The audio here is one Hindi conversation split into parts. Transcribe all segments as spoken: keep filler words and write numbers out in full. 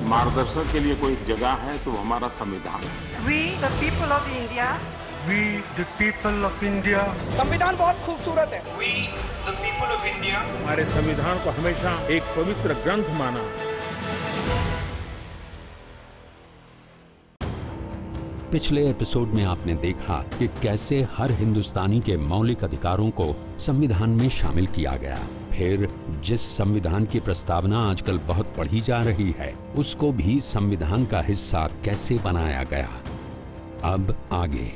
मार्गदर्शक के लिए कोई जगह है तो हमारा संविधान है। We the people of India. We the people of India. संविधान बहुत खूबसूरत है। We the people of India. हमारे संविधान को हमेशा एक पवित्र ग्रंथ माना। पिछले एपिसोड में आपने देखा कि कैसे हर हिंदुस्तानी के मौलिक अधिकारों को संविधान में शामिल किया गया। फिर जिस संविधान की प्रस्तावना आजकल बहुत पढ़ी जा रही है, उसको भी संविधान का हिस्सा कैसे बनाया गया। अब आगे।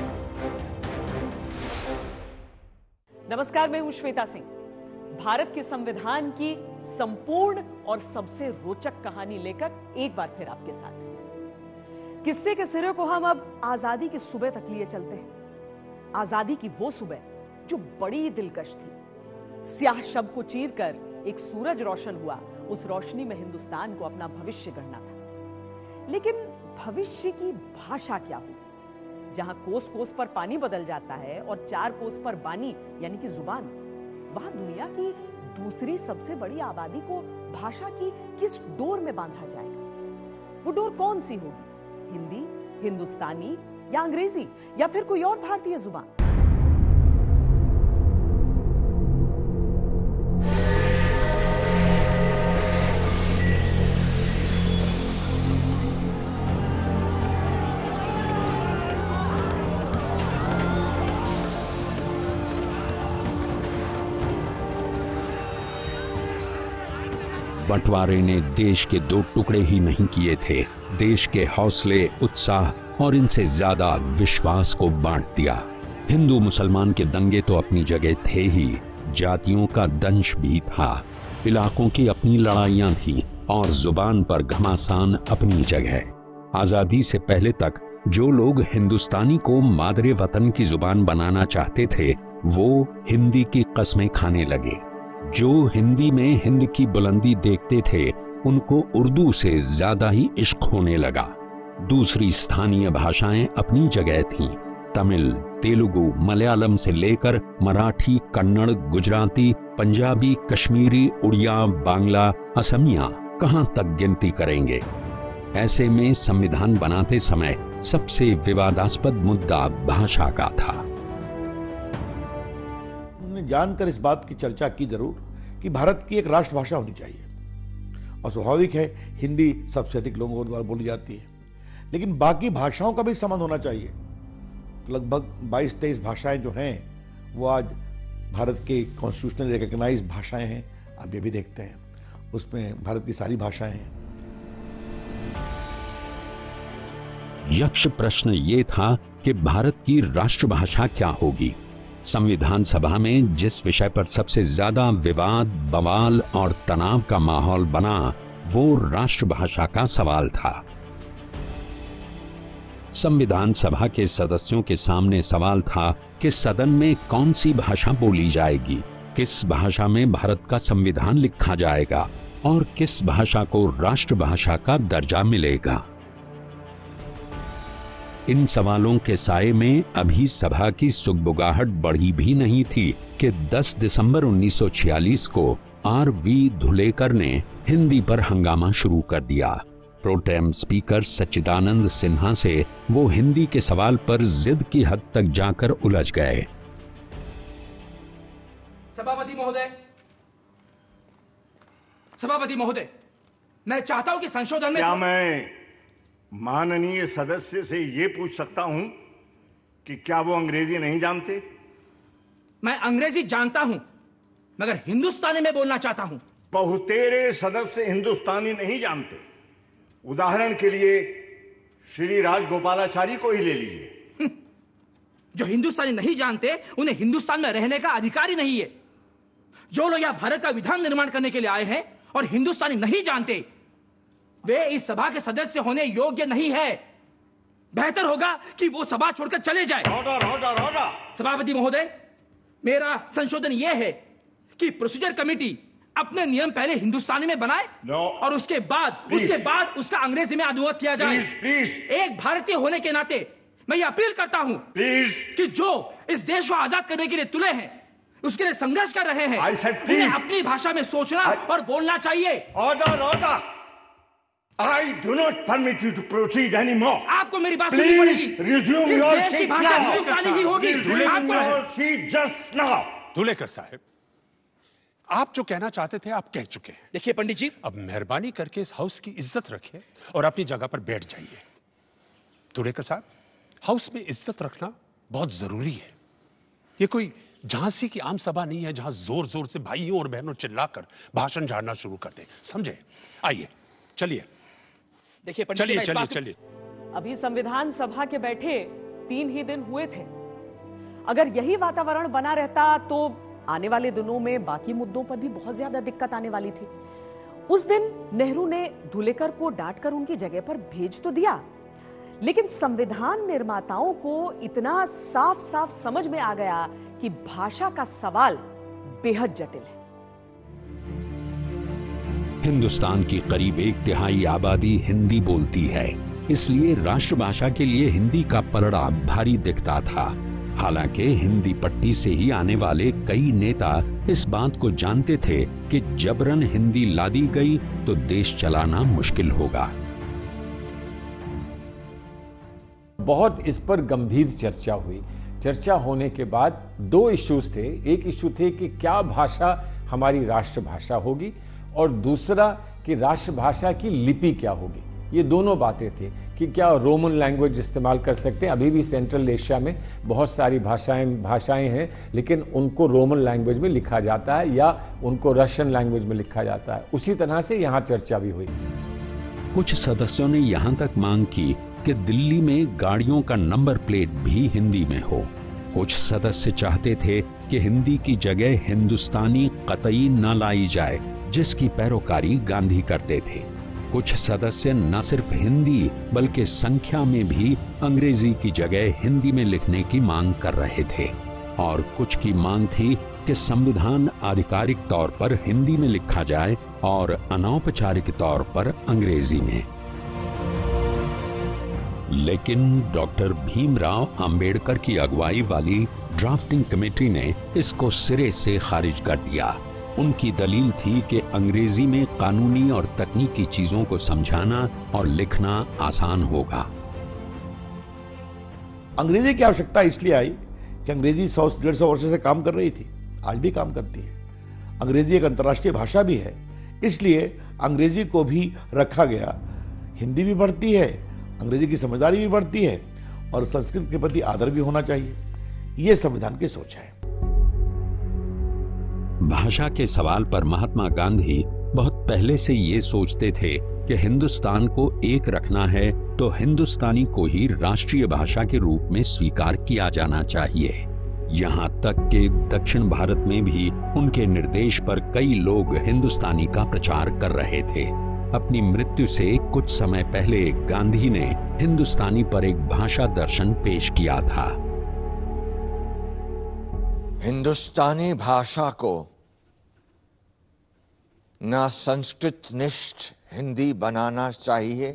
नमस्कार, मैं हूं श्वेता सिंह। भारत के संविधान की संपूर्ण और सबसे रोचक कहानी लेकर एक बार फिर आपके साथ। किस्से के सिरे को हम अब आजादी की सुबह तक लिए चलते हैं। आजादी की वो सुबह जो बड़ी दिलकश थी। स्याह शब को चीरकर एक सूरज रोशन हुआ। उस रोशनी में हिंदुस्तान को अपना भविष्य गढ़ना था। लेकिन भविष्य की भाषा क्या होगी? जहां कोस कोस पर पानी बदल जाता है और चार कोस पर बानी यानी कि जुबान, वहां दुनिया की दूसरी सबसे बड़ी आबादी को भाषा की किस डोर में बांधा जाएगा? वो डोर कौन सी होगी? हिंदी, हिंदुस्तानी या अंग्रेजी या फिर कोई और भारतीय जुबान? बंटवारे ने देश के दो टुकड़े ही नहीं किए थे, देश के हौसले, उत्साह और इनसे ज्यादा विश्वास को बांट दिया। हिंदू मुसलमान के दंगे तो अपनी जगह थे ही, जातियों का दंश भी था, इलाकों की अपनी लड़ाइयां थीं और जुबान पर घमासान अपनी जगह। आजादी से पहले तक जो लोग हिंदुस्तानी को मादरे वतन की जुबान बनाना चाहते थे, वो हिंदी की कस्में खाने लगे। जो हिंदी में हिंद की बुलंदी देखते थे, उनको उर्दू से ज्यादा ही इश्क होने लगा। दूसरी स्थानीय भाषाएं अपनी जगह थीं। तमिल, तेलुगु, मलयालम से लेकर मराठी, कन्नड़, गुजराती, पंजाबी, कश्मीरी, उड़िया, बांग्ला, असमिया, कहां तक गिनती करेंगे। ऐसे में संविधान बनाते समय सबसे विवादास्पद मुद्दा भाषा का था। जानकर इस बात की चर्चा की जरूर कि भारत की एक राष्ट्रभाषा होनी चाहिए, और स्वाभाविक है हिंदी सबसे अधिक लोगों द्वारा बोली जाती है, लेकिन बाकी भाषाओं का भी संबंध होना चाहिए। लगभग बाईस तेईस भाषाएं जो हैं वो आज भारत के कॉन्स्टिट्यूशनल रिकॉग्नाइज्ड भाषाएं हैं। आप ये भी देखते हैं उसमें भारत की सारी भाषाएं हैं। यक्ष प्रश्न ये था कि भारत की राष्ट्रभाषा क्या होगी। संविधान सभा में जिस विषय पर सबसे ज्यादा विवाद, बवाल और तनाव का माहौल बना, वो राष्ट्रभाषा का सवाल था। संविधान सभा के सदस्यों के सामने सवाल था कि सदन में कौन सी भाषा बोली जाएगी, किस भाषा में भारत का संविधान लिखा जाएगा और किस भाषा को राष्ट्रभाषा का दर्जा मिलेगा। इन सवालों के साए में अभी सभा की सुगबुगाहट बढ़ी भी नहीं थी कि दस दिसंबर उन्नीस सौ छियालीस को आर वी धुलेकर ने हिंदी पर हंगामा शुरू कर दिया। प्रोटेम स्पीकर सच्चिदानंद सिन्हा से वो हिंदी के सवाल पर जिद की हद तक जाकर उलझ गए। सभापति महोदय, सभापति महोदय, मैं चाहता हूं कि संशोधन में क्या मैं माननीय सदस्य से ये पूछ सकता हूं कि क्या वो अंग्रेजी नहीं जानते? मैं अंग्रेजी जानता हूं, मगर हिंदुस्तानी में बोलना चाहता हूं। बहुतेरे सदस्य हिंदुस्तानी नहीं जानते। उदाहरण के लिए श्री राजगोपालाचारी को ही ले लीजिए। जो हिंदुस्तानी नहीं जानते, उन्हें हिंदुस्तान में रहने का अधिकार ही नहीं है। जो लोग यहां भारत का विधान निर्माण करने के लिए आए हैं और हिंदुस्तानी नहीं जानते, वे इस सभा के सदस्य होने योग्य नहीं है। बेहतर होगा कि वो सभा छोड़कर चले जाए। Order, order, order. सभापति महोदय, मेरा संशोधन यह है कि प्रोसीजर कमेटी अपने नियम पहले हिंदुस्तानी में बनाए no. और उसके बाद please. उसके बाद उसका अंग्रेजी में अनुवाद किया जाए। please, please. एक भारतीय होने के नाते मैं ये अपील करता हूं please. कि जो इस देश को आजाद करने के लिए तुले हैं, उसके लिए संघर्ष कर रहे हैं, I said, उन्हें अपनी भाषा में सोचना I... और बोलना चाहिए। Order, order. I do not permit you to proceed anymore. आपको मेरी बात सुननी पड़ेगी। Please resume इस your देश की seat भाषा now. हिंदुस्तानी ही होगी। Resume आपको your seat just now. Dhulekar साहब, आप जो कहना चाहते थे आप कह चुके हैं। देखिए पंडित जी, अब मेहरबानी करके इस हाउस की इज्जत रखें और अपनी जगह पर बैठ जाइए। धुलेकर साहब, हाउस में इज्जत रखना बहुत जरूरी है। ये कोई झांसी की आम सभा नहीं है जहां जोर जोर से भाइयों और बहनों चिल्लाकर भाषण झाड़ना शुरू कर दें। समझे? आइए, चलिए देखिए पंडित जी, चलिए मैं इस चलिए बात को- चलिए। अभी संविधान सभा के बैठे तीन ही दिन हुए थे। अगर यही वातावरण बना रहता तो आने वाले दिनों में बाकी मुद्दों पर भी बहुत ज्यादा दिक्कत आने वाली थी। उस दिन नेहरू ने धुलेकर को डांटकर उनकी जगह पर भेज तो दिया, लेकिन संविधान निर्माताओं को इतना साफ साफ समझ में आ गया कि भाषा का सवाल बेहद जटिल है। हिंदुस्तान की करीब एक तिहाई आबादी हिंदी बोलती है, इसलिए राष्ट्रभाषा के लिए हिंदी का पलड़ा भारी दिखता था। हालांकि हिंदी पट्टी से ही आने वाले कई नेता इस बात को जानते थे कि जबरन हिंदी लादी गई तो देश चलाना मुश्किल होगा। बहुत इस पर गंभीर चर्चा हुई। चर्चा होने के बाद दो इश्यूज थे। एक इशू थे कि क्या भाषा हमारी राष्ट्रभाषा होगी, और दूसरा कि राष्ट्रभाषा की लिपि क्या होगी। ये दोनों बातें थी कि क्या रोमन लैंग्वेज इस्तेमाल कर सकते हैं। अभी भी सेंट्रल एशिया में बहुत सारी भाषाएं भाषाएं हैं, लेकिन उनको रोमन लैंग्वेज में लिखा जाता है या उनको रशियन लैंग्वेज में लिखा जाता है। उसी तरह से यहाँ चर्चा भी हुई। कुछ सदस्यों ने यहाँ तक मांग की कि दिल्ली में गाड़ियों का नंबर प्लेट भी हिंदी में हो। कुछ सदस्य चाहते थे कि हिंदी की जगह हिंदुस्तानी कतई न लाई जाए, जिसकी पैरोकारी गांधी करते थे। कुछ सदस्य न सिर्फ हिंदी बल्कि संख्या में भी अंग्रेजी की जगह हिंदी में लिखने की मांग कर रहे थे, और कुछ की मांग थी कि संविधान आधिकारिक तौर पर हिंदी में लिखा जाए और अनौपचारिक तौर पर अंग्रेजी में। लेकिन डॉक्टर भीमराव अंबेडकर की अगुवाई वाली ड्राफ्टिंग कमेटी ने इसको सिरे से खारिज कर दिया। उनकी दलील थी कि अंग्रेजी में कानूनी और तकनीकी चीजों को समझाना और लिखना आसान होगा। अंग्रेजी की आवश्यकता इसलिए आई कि अंग्रेजी सौ डेढ़ सौ वर्षों से काम कर रही थी, आज भी काम करती है। अंग्रेजी एक अंतर्राष्ट्रीय भाषा भी है, इसलिए अंग्रेजी को भी रखा गया। हिंदी भी बढ़ती है, अंग्रेजी की समझदारी भी बढ़ती है, और संस्कृत के प्रति आदर भी होना चाहिए। यह संविधान की सोच है। भाषा के सवाल पर महात्मा गांधी बहुत पहले से ये सोचते थे कि हिंदुस्तान को एक रखना है तो हिंदुस्तानी को ही राष्ट्रीय भाषा के रूप में स्वीकार किया जाना चाहिए। यहाँ तक कि दक्षिण भारत में भी उनके निर्देश पर कई लोग हिंदुस्तानी का प्रचार कर रहे थे। अपनी मृत्यु से कुछ समय पहले गांधी ने हिंदुस्तानी पर एक भाषा दर्शन पेश किया था। हिंदुस्तानी भाषा को न संस्कृत निष्ठ हिंदी बनाना चाहिए,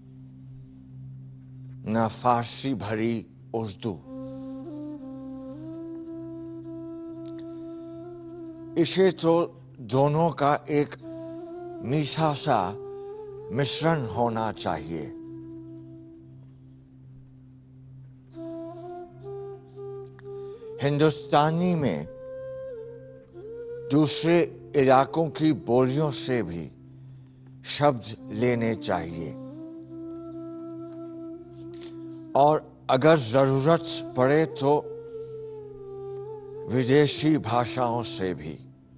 न फारसी भरी उर्दू। इसे तो दोनों का एक मीठा सा मिश्रण होना चाहिए। हिंदुस्तानी में दूसरे इलाकों की बोलियों से भी शब्द लेने चाहिए, और अगर जरूरत पड़े तो विदेशी भाषाओं से भी।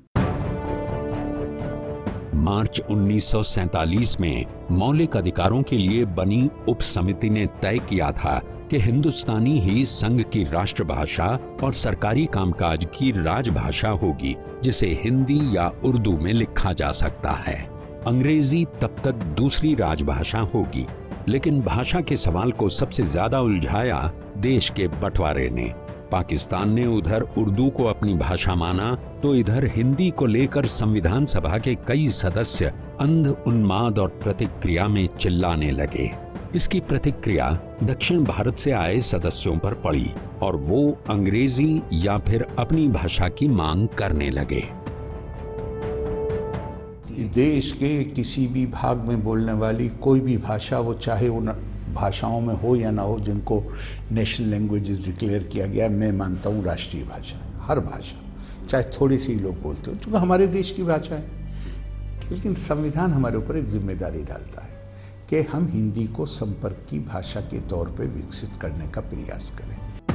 मार्च उन्नीस सौ सैंतालीस में मौलिक अधिकारों के लिए बनी उप समिति ने तय किया था कि हिंदुस्तानी ही संघ की राष्ट्रभाषा और सरकारी कामकाज की राजभाषा होगी, जिसे हिंदी या उर्दू में लिखा जा सकता है। अंग्रेजी तब तक दूसरी राजभाषा होगी। लेकिन भाषा के सवाल को सबसे ज्यादा उलझाया देश के बंटवारे ने। पाकिस्तान ने उधर उर्दू को अपनी भाषा माना तो इधर हिंदी को लेकर संविधान सभा के कई सदस्य अंध उन्माद और प्रतिक्रिया में चिल्लाने लगे। इसकी प्रतिक्रिया दक्षिण भारत से आए सदस्यों पर पड़ी और वो अंग्रेजी या फिर अपनी भाषा की मांग करने लगे। देश के किसी भी भाग में बोलने वाली कोई भी भाषा, वो चाहे उन भाषाओं में हो या ना हो जिनको नेशनल लैंग्वेजेस डिक्लेयर किया गया, मैं मानता हूँ राष्ट्रीय भाषा है। हर भाषा, चाहे थोड़ी सी लोग बोलते हो, क्योंकि हमारे देश की भाषा है। लेकिन संविधान हमारे ऊपर एक जिम्मेदारी डालता है कि हम हिंदी को संपर्क की भाषा के तौर पे विकसित करने का प्रयास करें।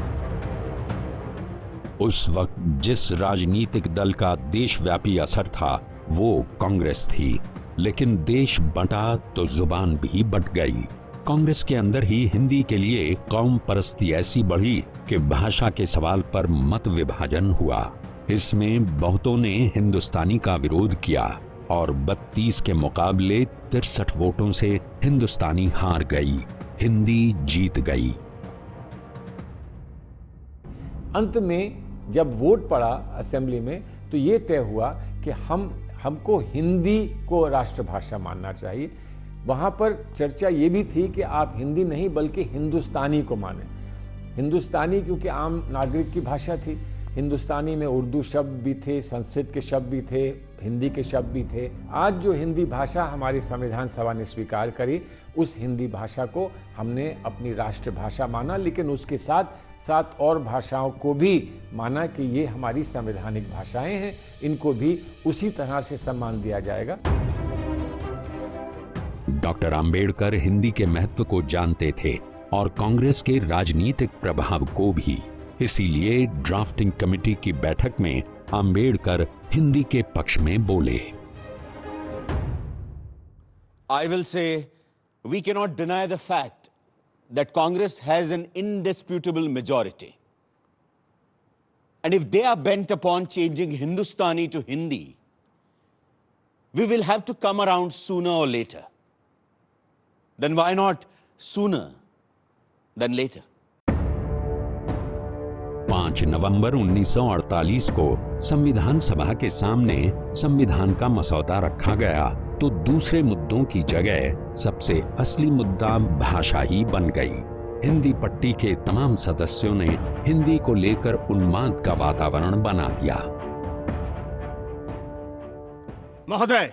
उस वक्त जिस राजनीतिक दल का देशव्यापी असर था वो कांग्रेस थी, लेकिन देश बंटा तो जुबान भी बंट गई। कांग्रेस के अंदर ही हिंदी के लिए कौम परस्ती ऐसी बढ़ी कि भाषा के सवाल पर मत विभाजन हुआ। इसमें बहुतों ने हिंदुस्तानी का विरोध किया और बत्तीस के मुकाबले तिरसठ वोटों से हिंदुस्तानी हार गई, हिंदी जीत गई। अंत में जब वोट पड़ा असेंबली में तो ये तय हुआ कि हम हमको हिंदी को राष्ट्रभाषा मानना चाहिए। वहाँ पर चर्चा ये भी थी कि आप हिंदी नहीं बल्कि हिंदुस्तानी को माने। हिंदुस्तानी क्योंकि आम नागरिक की भाषा थी। हिंदुस्तानी में उर्दू शब्द भी थे, संस्कृत के शब्द भी थे, हिंदी के शब्द भी थे। आज जो हिंदी भाषा हमारी संविधान सभा ने स्वीकार करी, उस हिंदी भाषा को हमने अपनी राष्ट्रभाषा माना, लेकिन उसके साथ साथ और भाषाओं को भी माना कि ये हमारी संवैधानिक भाषाएं हैं, इनको भी उसी तरह से सम्मान दिया जाएगा। डॉक्टर अंबेडकर हिंदी के महत्व को जानते थे और कांग्रेस के राजनीतिक प्रभाव को भी। इसीलिए ड्राफ्टिंग कमेटी की बैठक में अंबेडकर हिंदी के पक्ष में बोले। I will say we cannot deny the fact that Congress has an indisputable majority. And if they are bent upon changing Hindustani to Hindi, we will have to come around sooner or later. Then why not sooner than later? पाँच नवंबर उन्नीस सौ अड़तालीस को संविधान सभा के सामने संविधान का मसौदा रखा गया तो दूसरे मुद्दों की जगह सबसे असली मुद्दा भाषा ही बन गई। हिंदी पट्टी के तमाम सदस्यों ने हिंदी को लेकर उन्माद का वातावरण बना दिया। महोदय,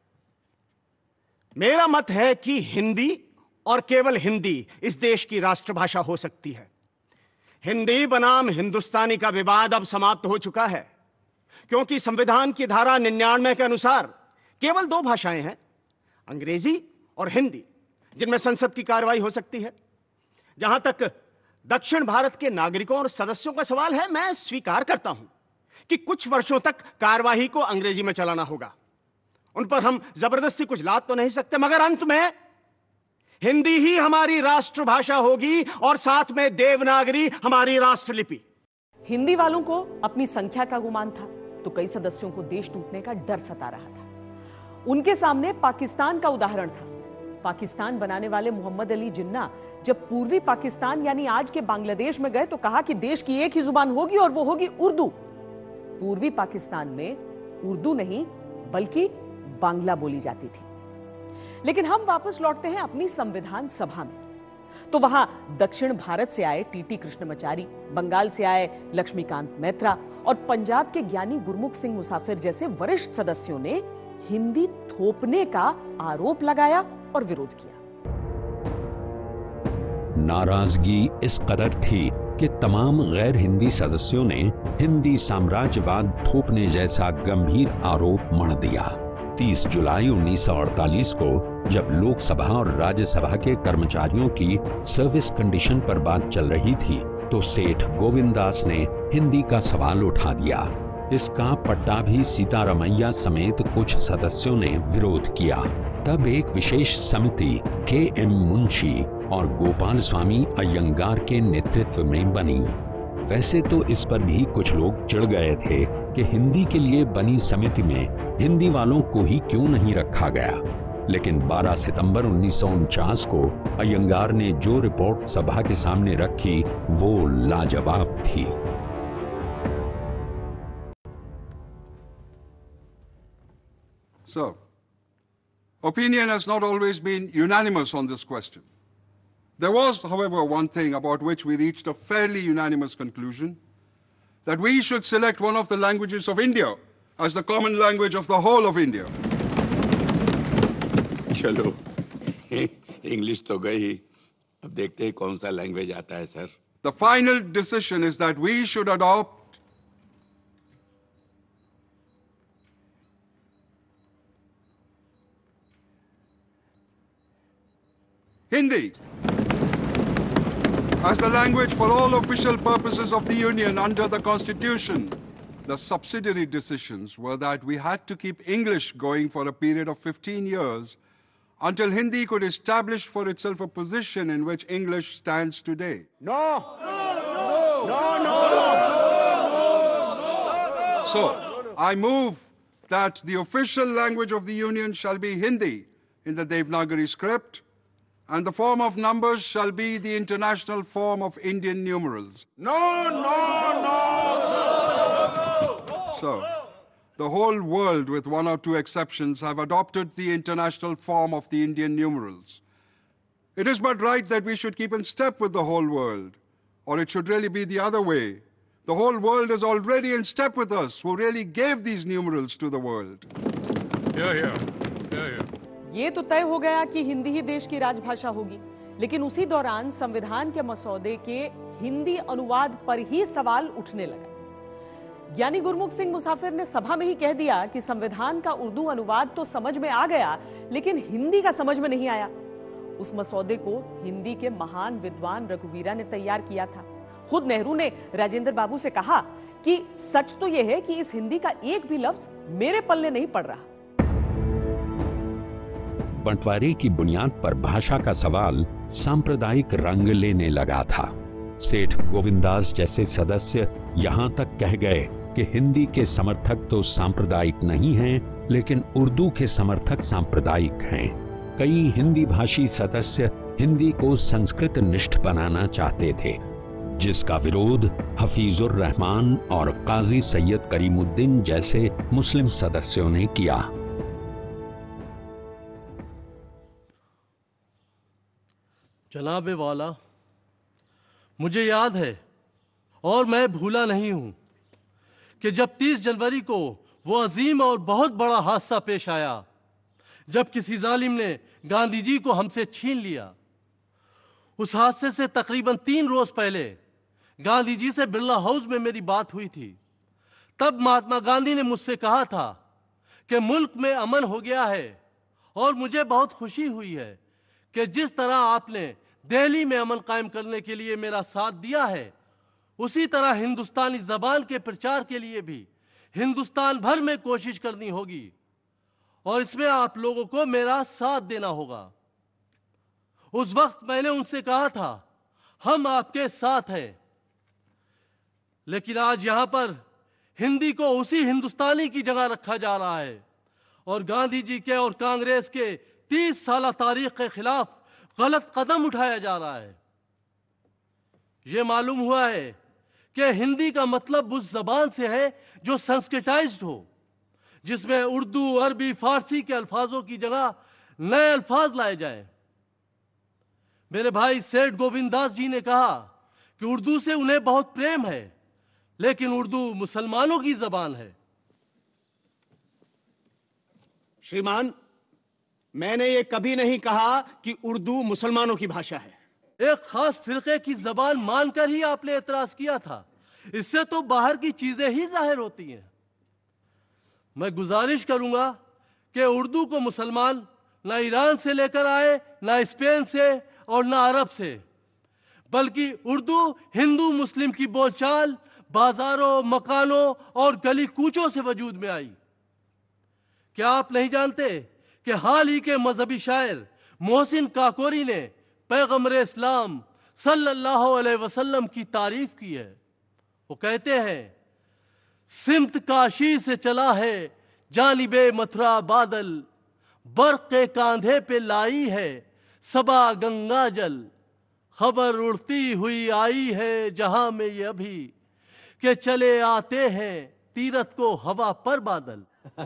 मेरा मत है कि हिंदी और केवल हिंदी इस देश की राष्ट्रभाषा हो सकती है। हिंदी बनाम हिंदुस्तानी का विवाद अब समाप्त हो चुका है, क्योंकि संविधान की धारा निन्यानवे के अनुसार केवल दो भाषाएं हैं, अंग्रेजी और हिंदी, जिनमें संसद की कार्रवाई हो सकती है। जहां तक दक्षिण भारत के नागरिकों और सदस्यों का सवाल है, मैं स्वीकार करता हूं कि कुछ वर्षों तक कार्यवाही को अंग्रेजी में चलाना होगा। उन पर हम जबरदस्ती कुछ लाद तो नहीं सकते, मगर अंत में हिंदी ही हमारी राष्ट्रभाषा होगी और साथ में देवनागरी हमारी राष्ट्रलिपि। हिंदी वालों को अपनी संख्या का गुमान था, तो कई सदस्यों को देश टूटने का डर सता रहा था। उनके सामने पाकिस्तान का उदाहरण था। पाकिस्तान बनाने वाले मोहम्मद अली जिन्ना जब पूर्वी पाकिस्तान यानी आज के बांग्लादेश में गए तो कहा कि देश की एक ही जुबान होगी और वो होगी उर्दू। पूर्वी पाकिस्तान में उर्दू नहीं बल्कि बांग्ला बोली जाती थी। लेकिन हम वापस लौटते हैं अपनी संविधान सभा में, तो वहां दक्षिण भारत से आए टीटी कृष्णमाचारी, बंगाल से आए लक्ष्मीकांत मैत्रा और पंजाब के ज्ञानी गुरमुख सिंह मुसाफिर जैसे वरिष्ठ सदस्यों ने हिंदी थोपने का आरोप लगाया और विरोध किया। नाराजगी इस कदर थी कि तमाम गैर हिंदी सदस्यों ने हिंदी साम्राज्यवाद थोपने जैसा गंभीर आरोप मढ़ दिया। तीस जुलाई उन्नीस सौ अड़तालीस को जब लोकसभा और राज्यसभा के कर्मचारियों की सर्विस कंडीशन पर बात चल रही थी तो सेठ गोविंदास ने हिंदी का सवाल उठा दिया। इसका पट्टाभी सीतारमैया समेत कुछ सदस्यों ने विरोध किया। तब एक विशेष समिति के एम मुंशी और गोपाल स्वामी अयंगार के नेतृत्व में बनी। वैसे तो इस पर भी कुछ लोग चिढ़ गए थे कि हिंदी के लिए बनी समिति में हिंदी वालों को ही क्यों नहीं रखा गया, लेकिन बारह सितंबर उन्नीस सौ उनचास को अयंगार ने जो रिपोर्ट सभा के सामने रखी वो लाजवाब थी। So, opinion has not always been unanimous on this question. There was, however, one thing about which we reached a fairly unanimous conclusion, that we should select one of the languages of India as the common language of the whole of India. चलो इंग्लिश तो गई, अब देखते हैं कौन सा लैंग्वेज आता है sir. The final decision is that we should adopt Hindi as the language for all official purposes of the Union under the Constitution. The subsidiary decisions were that we had to keep English going for a period of fifteen years until Hindi could establish for itself a position in which English stands today. No! No! No! No! So, I move that the official language of the Union shall be Hindi in the Devanagari script, and the form of numbers shall be the international form of Indian numerals. No! No! No! So, the whole world, with one or two exceptions, have adopted the international form of the Indian numerals. It is but right that we should keep in step with the whole world, or it should really be the other way. The whole world is already in step with us, who really gave these numerals to the world. Yeah, yeah. Yeah, yeah. ये तो तय हो गया कि हिंदी ही देश की राजभाषा होगी, लेकिन उसी दौरान संविधान के मसौदे के हिंदी अनुवाद पर ही सवाल उठने लगा। ज्ञानी गुरमुख सिंह मुसाफिर ने सभा में ही कह दिया कि संविधान का उर्दू अनुवाद तो समझ में आ गया, लेकिन हिंदी का समझ में नहीं आया। उस मसौदे को हिंदी के महान विद्वान रघुवीरा ने तैयार किया था। खुद नेहरू ने राजेंद्र बाबू से कहा कि सच तो यह है कि इस हिंदी का एक भी लफ्ज मेरे पल्ले नहीं पड़ रहा। बंटवारे की बुनियाद पर भाषा का सवाल सांप्रदायिक रंग लेने लगा था। सेठ गोविंदास जैसे सदस्य यहां तक कह गए कि हिंदी के समर्थक तो सांप्रदायिक नहीं हैं, लेकिन उर्दू के समर्थक सांप्रदायिक हैं। कई हिंदी भाषी सदस्य हिंदी को संस्कृत निष्ठ बनाना चाहते थे, जिसका विरोध हफीजुर रहमान और काजी सैयद करीमुद्दीन जैसे मुस्लिम सदस्यों ने किया। जनाबे वाला, मुझे याद है और मैं भूला नहीं हूं कि जब तीस जनवरी को वो अजीम और बहुत बड़ा हादसा पेश आया, जब किसी जालिम ने गांधी जी को हमसे छीन लिया। उस हादसे से तकरीबन तीन रोज पहले गांधी जी से बिरला हाउस में मेरी बात हुई थी। तब महात्मा गांधी ने मुझसे कहा था कि मुल्क में अमन हो गया है और मुझे बहुत खुशी हुई है कि जिस तरह आपने दिल्ली में अमन कायम करने के लिए मेरा साथ दिया है, उसी तरह हिंदुस्तानी जबान के प्रचार के लिए भी हिंदुस्तान भर में कोशिश करनी होगी और इसमें आप लोगों को मेरा साथ देना होगा। उस वक्त मैंने उनसे कहा था, हम आपके साथ हैं। लेकिन आज यहां पर हिंदी को उसी हिंदुस्तानी की जगह रखा जा रहा है और गांधी जी के और कांग्रेस के तीस साल तारीख के खिलाफ गलत कदम उठाया जा रहा है। यह मालूम हुआ है कि हिंदी का मतलब उस जबान से है जो संस्कृताइज्ड हो, जिसमें उर्दू, अरबी, फारसी के अल्फाजों की जगह नए अल्फाज लाए जाएं। मेरे भाई सेठ गोविंदास जी ने कहा कि उर्दू से उन्हें बहुत प्रेम है, लेकिन उर्दू मुसलमानों की जबान है। श्रीमान, मैंने ये कभी नहीं कहा कि उर्दू मुसलमानों की भाषा है। एक खास फिरके की जबान मानकर ही आपने एतराज किया था। इससे तो बाहर की चीजें ही जाहिर होती हैं। मैं गुजारिश करूंगा कि उर्दू को मुसलमान ना ईरान से लेकर आए, ना स्पेन से और ना अरब से, बल्कि उर्दू हिंदू मुस्लिम की बोलचाल बाजारों, मकानों और गली कूचों से वजूद में आई। क्या आप नहीं जानते कि हाल ही के मजहबी शायर मोहसिन काकोरी ने पैगम्बर इस्लाम सल्लल्लाहु अलैहि वसल्लम की तारीफ की है। वो कहते हैं, सिमत काशी से चला है जानिबे मथुरा बादल, बर्क के कांधे पे लाई है सबा गंगा जल, खबर उड़ती हुई आई है जहां में ये अभी के चले आते हैं तीरथ को हवा पर बादल।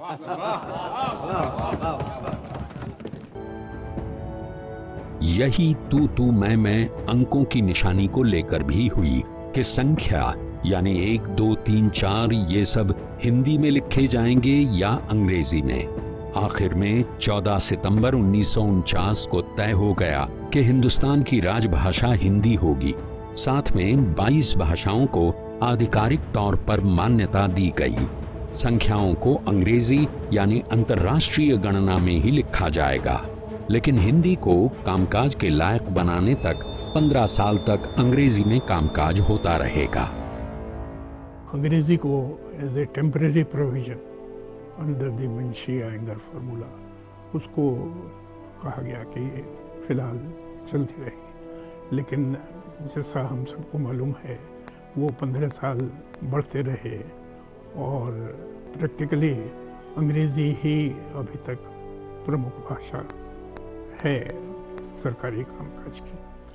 यही तू तू मैं मैं अंकों की निशानी को लेकर भी हुई कि संख्या यानी एक दो तीन चार ये सब हिंदी में लिखे जाएंगे या अंग्रेजी में। आखिर में चौदह सितंबर उन्नीस सौ उनचास को तय हो गया कि हिंदुस्तान की राजभाषा हिंदी होगी। साथ में बाईस भाषाओं को आधिकारिक तौर पर मान्यता दी गई। संख्याओं को अंग्रेजी यानी अंतर्राष्ट्रीय गणना में ही लिखा जाएगा, लेकिन हिंदी को कामकाज के लायक बनाने तक पंद्रह साल तक अंग्रेजी में कामकाज होता रहेगा। अंग्रेजी को as a temporary provision under the Munshi Ayyangar formula उसको कहा गया कि फिलहाल चलती रहेगी, लेकिन जैसा हम सबको मालूम है वो पंद्रह साल बढ़ते रहे और प्रैक्टिकली अंग्रेजी ही अभी तक प्रमुख भाषा है सरकारी कामकाज की।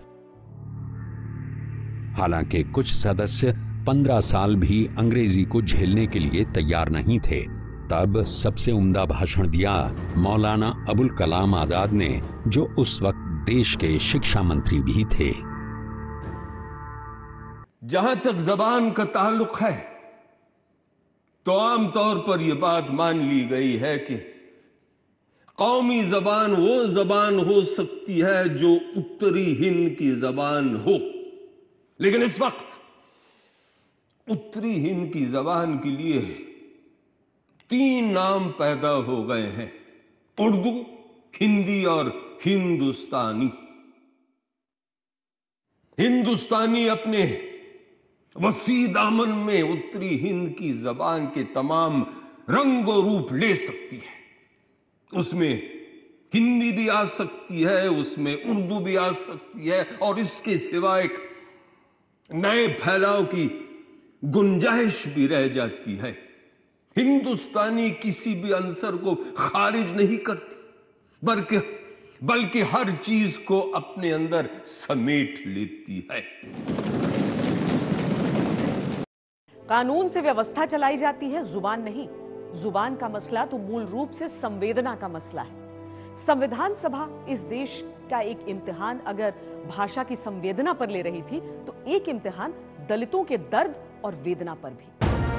हालांकि कुछ सदस्य पंद्रह साल भी अंग्रेजी को झेलने के लिए तैयार नहीं थे। तब सबसे उम्दा भाषण दिया मौलाना अबुल कलाम आजाद ने, जो उस वक्त देश के शिक्षा मंत्री भी थे। जहां तक जबान का ताल्लुक है तो आमतौर पर यह बात मान ली गई है कि कौमी जबान वो जबान हो सकती है जो उत्तरी हिंद की जबान हो, लेकिन इस वक्त उत्तरी हिंद की जबान के लिए तीन नाम पैदा हो गए हैं, उर्दू, हिंदी और हिंदुस्तानी। हिंदुस्तानी अपने वसी दामन में उत्तरी हिंद की जबान के तमाम रंग और रूप ले सकती है। उसमें हिंदी भी आ सकती है, उसमें उर्दू भी आ सकती है और इसके सिवा एक नए फैलाव की गुंजाइश भी रह जाती है। हिंदुस्तानी किसी भी अंसर को खारिज नहीं करती, बल्कि बल्कि हर चीज को अपने अंदर समेट लेती है। कानून से व्यवस्था चलाई जाती है, जुबान नहीं। जुबान का मसला तो मूल रूप से संवेदना का मसला है। संविधान सभा इस देश का एक इम्तिहान अगर भाषा की संवेदना पर ले रही थी, तो एक इम्तिहान दलितों के दर्द और वेदना पर भी।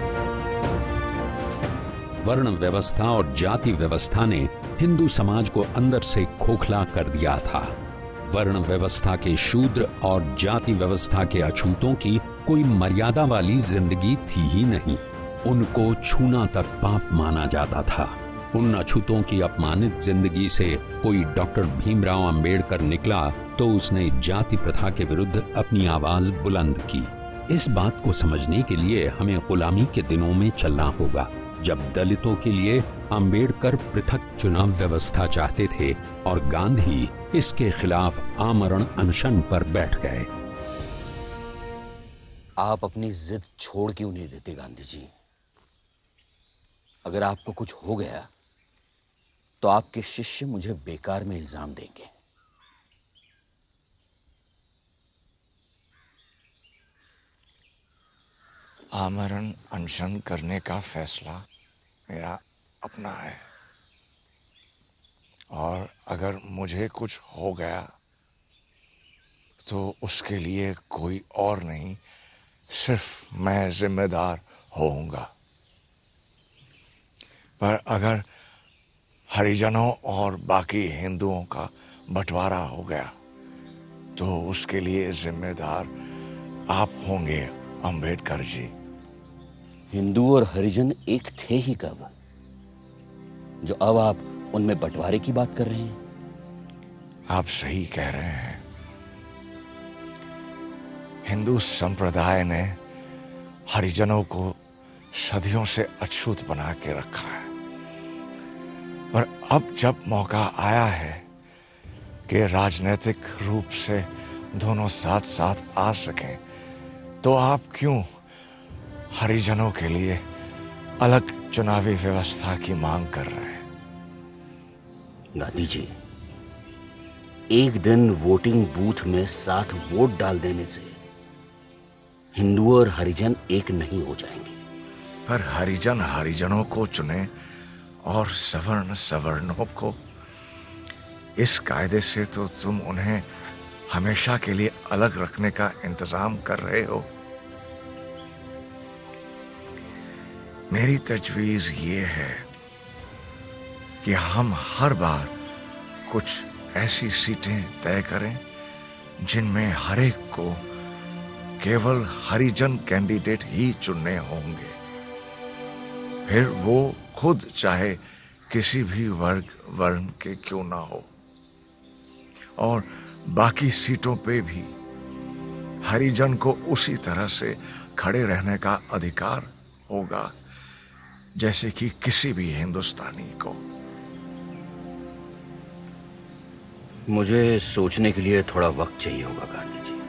वर्ण व्यवस्था और जाति व्यवस्था ने हिंदू समाज को अंदर से खोखला कर दिया था। वर्ण व्यवस्था के शूद्र और जाति व्यवस्था के अछूतों की कोई मर्यादा वाली जिंदगी थी ही नहीं। उनको छूना तक पाप माना जाता था। उन अछूतों की अपमानित जिंदगी से कोई डॉक्टर भीमराव अंबेडकर निकला तो उसने जाति प्रथा के विरुद्ध अपनी आवाज बुलंद की। इस बात को समझने के लिए हमें गुलामी के दिनों में चलना होगा, जब दलितों के लिए अंबेडकर पृथक चुनाव व्यवस्था चाहते थे और गांधी इसके खिलाफ आमरण अनशन पर बैठ गए। आप अपनी जिद छोड़ क्यों नहीं देते गांधी जी? अगर आपको कुछ हो गया तो आपके शिष्य मुझे बेकार में इल्जाम देंगे। आमरण अनशन करने का फैसला मेरा अपना है, और अगर मुझे कुछ हो गया तो उसके लिए कोई और नहीं, सिर्फ मैं जिम्मेदार होऊंगा। पर अगर हरिजनों और बाकी हिंदुओं का बंटवारा हो गया तो उसके लिए जिम्मेदार आप होंगे अंबेडकर जी। हिंदू और हरिजन एक थे ही कब, जो अब आप उनमें बंटवारे की बात कर रहे हैं? आप सही कह रहे हैं। हिंदू संप्रदाय ने हरिजनों को सदियों से अछूत बना के रखा है, पर अब जब मौका आया है कि राजनीतिक रूप से दोनों साथ साथ आ सकें, तो आप क्यों हरिजनों के लिए अलग चुनावी व्यवस्था की मांग कर रहे हैं? गांधी जी, एक दिन वोटिंग बूथ में साथ वोट डाल देने से हिंदू और हरिजन एक नहीं हो जाएंगे। पर हरिजन हरिजनों को चुने और सवर्ण सवर्णों को। इस कायदे से तो तुम उन्हें हमेशा के लिए अलग रखने का इंतजाम कर रहे हो। मेरी तजवीज ये है कि हम हर बार कुछ ऐसी सीटें तय करें जिनमें हर एक को केवल हरिजन कैंडिडेट ही चुनने होंगे, फिर वो खुद चाहे किसी भी वर्ग वर्ण के क्यों ना हो, और बाकी सीटों पे भी हरिजन को उसी तरह से खड़े रहने का अधिकार होगा जैसे कि किसी भी हिंदुस्तानी को। मुझे सोचने के लिए थोड़ा वक्त चाहिए होगा गांधी जी।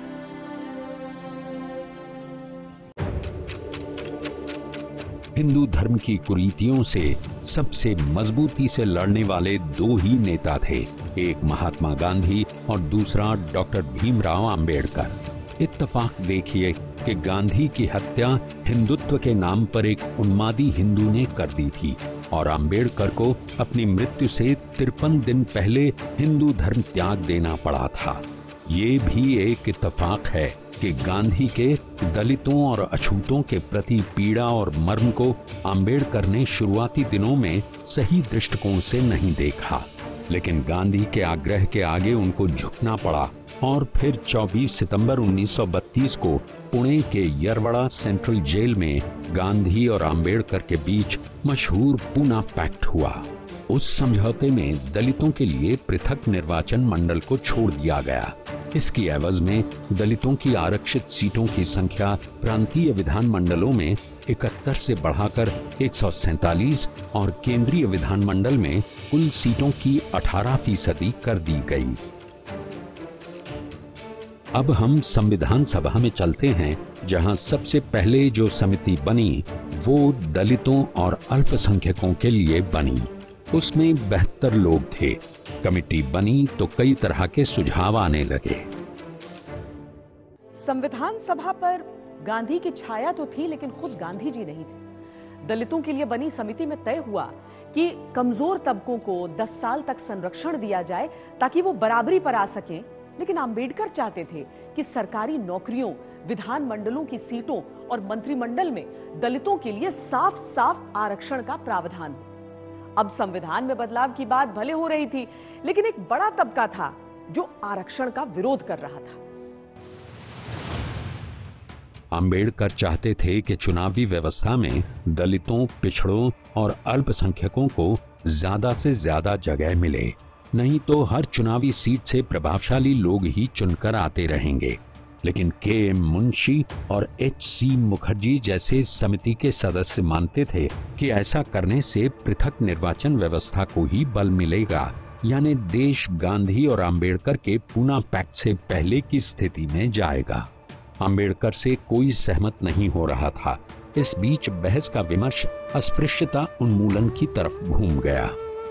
हिंदू धर्म की कुरीतियों से सबसे मजबूती से लड़ने वाले दो ही नेता थे, एक महात्मा गांधी और दूसरा डॉक्टर भीमराव अंबेडकर। इत्तेफाक देखिए कि गांधी की हत्या हिंदुत्व के नाम पर एक उन्मादी हिंदू ने कर दी थी और अंबेडकर को अपनी मृत्यु से तिरपन दिन पहले हिंदू धर्म त्याग देना पड़ा था। ये भी एक इत्तेफाक है कि गांधी के दलितों और अछूतों के प्रति पीड़ा और मर्म को अंबेडकर ने शुरुआती दिनों में सही दृष्टिकोण से नहीं देखा, लेकिन गांधी के आग्रह के आगे उनको झुकना पड़ा और फिर चौबीस सितंबर उन्नीस सौ बत्तीस को पुणे के यरवड़ा सेंट्रल जेल में गांधी और अंबेडकर के बीच मशहूर पूना पैक्ट हुआ। उस समझौते में दलितों के लिए पृथक निर्वाचन मंडल को छोड़ दिया गया। इसकी एवज में दलितों की आरक्षित सीटों की संख्या प्रांतीय विधान मंडलों में इकहत्तर से बढ़ाकर एक सौ सैतालीस और केंद्रीय विधान मंडल में कुल सीटों की अठारह फीसदी कर दी गई। अब हम संविधान सभा में चलते हैं, जहां सबसे पहले जो समिति बनी वो दलितों और अल्पसंख्यकों के लिए बनी। उसमें बहत्तर लोग थे। कमेटी बनी तो कई तरह के सुझाव आने लगे। संविधान सभा पर गांधी की छाया तो थी, लेकिन खुद गांधी जी नहीं थे। दलितों के लिए बनी समिति में तय हुआ कि कमजोर तबकों को दस साल तक संरक्षण दिया जाए ताकि वो बराबरी पर आ सकें, लेकिन अंबेडकर चाहते थे कि सरकारी नौकरियों, विधान मंडलों की सीटों और मंत्रिमंडल में दलितों के लिए साफ साफ आरक्षण का प्रावधान हो। अब संविधान में बदलाव की बात भले हो रही थी, लेकिन एक बड़ा तबका था जो आरक्षण का विरोध कर रहा था। अंबेडकर चाहते थे कि चुनावी व्यवस्था में दलितों, पिछड़ों और अल्पसंख्यकों को ज्यादा से ज्यादा जगह मिले, नहीं तो हर चुनावी सीट से प्रभावशाली लोग ही चुनकर आते रहेंगे। लेकिन के एम मुंशी और एच सी मुखर्जी जैसे समिति के सदस्य मानते थे कि ऐसा करने से पृथक निर्वाचन व्यवस्था को ही बल मिलेगा, यानी देश गांधी और अंबेडकर के पूना पैक्ट से पहले की स्थिति में जाएगा। अंबेडकर से कोई सहमत नहीं हो रहा था। इस बीच बहस का विमर्श अस्पृश्यता उन्मूलन की तरफ घूम गया।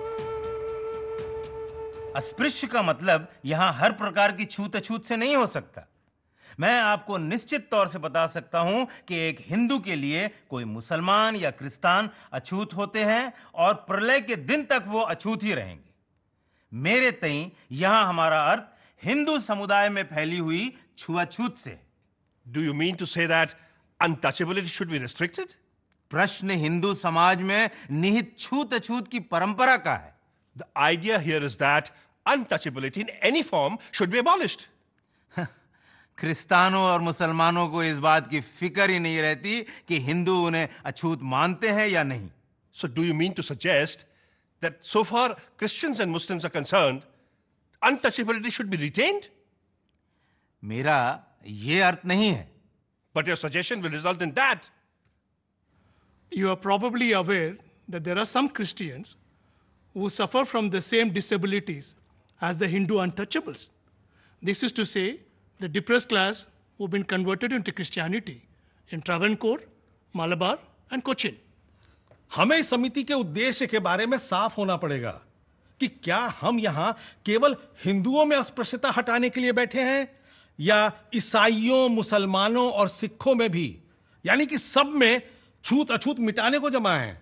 अस्पृश्य का मतलब यहां हर प्रकार की छूत अछूत से नहीं हो सकता। मैं आपको निश्चित तौर से बता सकता हूं कि एक हिंदू के लिए कोई मुसलमान या क्रिस्तान अछूत होते हैं और प्रलय के दिन तक वो अछूत ही रहेंगे। मेरे तई यहां हमारा अर्थ हिंदू समुदाय में फैली हुई छुआछूत से। Do you mean to say that untouchability should be restricted? प्रश्न हिंदू समाज में निहित छूत अछूत की परंपरा का है। The idea here is that untouchability in any form should be abolished. क्रिस्तानों और मुसलमानों को इस बात की फिक्र ही नहीं रहती कि हिंदू उन्हें अछूत मानते हैं या नहीं। So do you mean to suggest that so far Christians and Muslims are concerned, untouchability should be retained? मेरा ये अर्थ नहीं है। But your suggestion will result in that. You are probably aware that there are some Christians who suffer from the same disabilities as the Hindu untouchables. This is to say, the depressed class who have been converted into Christianity in Travancore, Malabar and Cochin. हमें इस समिति के उद्देश्य के बारे में साफ होना पड़ेगा कि क्या हम यहाँ केवल हिंदुओं में अस्पृश्यता हटाने के लिए बैठे हैं या ईसाइयों, मुसलमानों और सिखों में भी, यानी कि सब में छूत अछूत मिटाने को जमा है।